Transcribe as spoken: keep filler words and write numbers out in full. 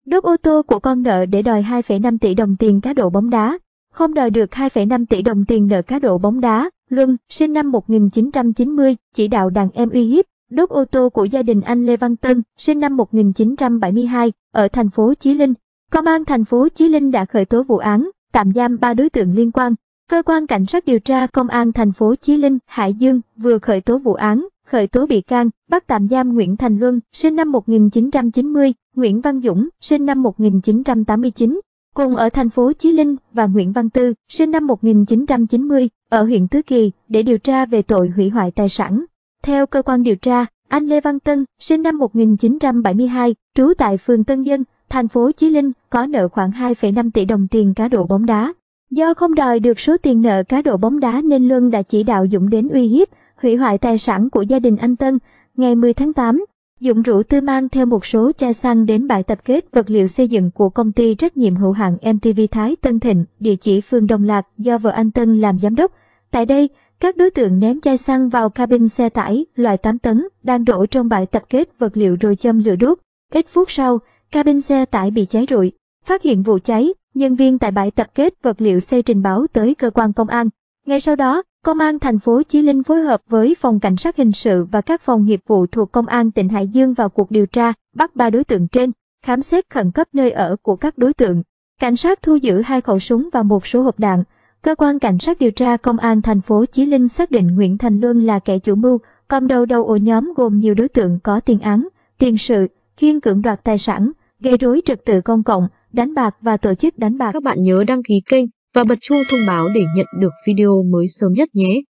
đốt ô tô của con nợ để đòi hai phẩy năm tỷ đồng tiền cá độ bóng đá. Không đòi được hai phẩy năm tỷ đồng tiền nợ cá độ bóng đá, Luân, sinh năm một nghìn chín trăm chín mươi, chỉ đạo đàn em uy hiếp, đốt ô tô của gia đình anh Lê Văn Tân, sinh năm một nghìn chín trăm bảy mươi hai, ở thành phố Chí Linh. Công an thành phố Chí Linh đã khởi tố vụ án, tạm giam ba đối tượng liên quan. Cơ quan cảnh sát điều tra Công an thành phố Chí Linh, Hải Dương vừa khởi tố vụ án, khởi tố bị can, bắt tạm giam Nguyễn Thành Luân, sinh năm một nghìn chín trăm chín mươi, Nguyễn Văn Dũng, sinh năm một nghìn chín trăm tám mươi chín, cùng ở thành phố Chí Linh, và Nguyễn Văn Tư, sinh năm một nghìn chín trăm chín mươi, ở huyện Tứ Kỳ, để điều tra về tội hủy hoại tài sản. Theo cơ quan điều tra, anh Lê Văn Tân, sinh năm một nghìn chín trăm bảy mươi hai, trú tại phường Tân Dân, thành phố Chí Linh, có nợ khoảng hai phẩy năm tỷ đồng tiền cá độ bóng đá. Do không đòi được số tiền nợ cá độ bóng đá nên Luân đã chỉ đạo Dũng đến uy hiếp, hủy hoại tài sản của gia đình anh Tân. Ngày mười tháng tám, Dũng rủ Tư mang theo một số chai xăng đến bãi tập kết vật liệu xây dựng của công ty trách nhiệm hữu hạn em tê vê Thái Tân Thịnh, địa chỉ phường Đồng Lạc, do vợ anh Tân làm giám đốc. Tại đây, các đối tượng ném chai xăng vào cabin xe tải loại tám tấn đang đổ trong bãi tập kết vật liệu rồi châm lửa đốt. Ít phút sau, cabin xe tải bị cháy rụi. Phát hiện vụ cháy, nhân viên tại bãi tập kết vật liệu xây trình báo tới cơ quan công an. Ngay sau đó, Công an thành phố Chí Linh phối hợp với Phòng Cảnh sát Hình sự và các phòng nghiệp vụ thuộc Công an tỉnh Hải Dương vào cuộc điều tra, bắt ba đối tượng trên, khám xét khẩn cấp nơi ở của các đối tượng. Cảnh sát thu giữ hai khẩu súng và một số hộp đạn. Cơ quan Cảnh sát điều tra Công an thành phố Chí Linh xác định Nguyễn Thành Luân là kẻ chủ mưu, cầm đầu đầu ổ nhóm gồm nhiều đối tượng có tiền án, tiền sự, chuyên cưỡng đoạt tài sản, gây rối trật tự công cộng, đánh bạc và tổ chức đánh bạc. Các bạn nhớ đăng ký kênh và bật chuông thông báo để nhận được video mới sớm nhất nhé.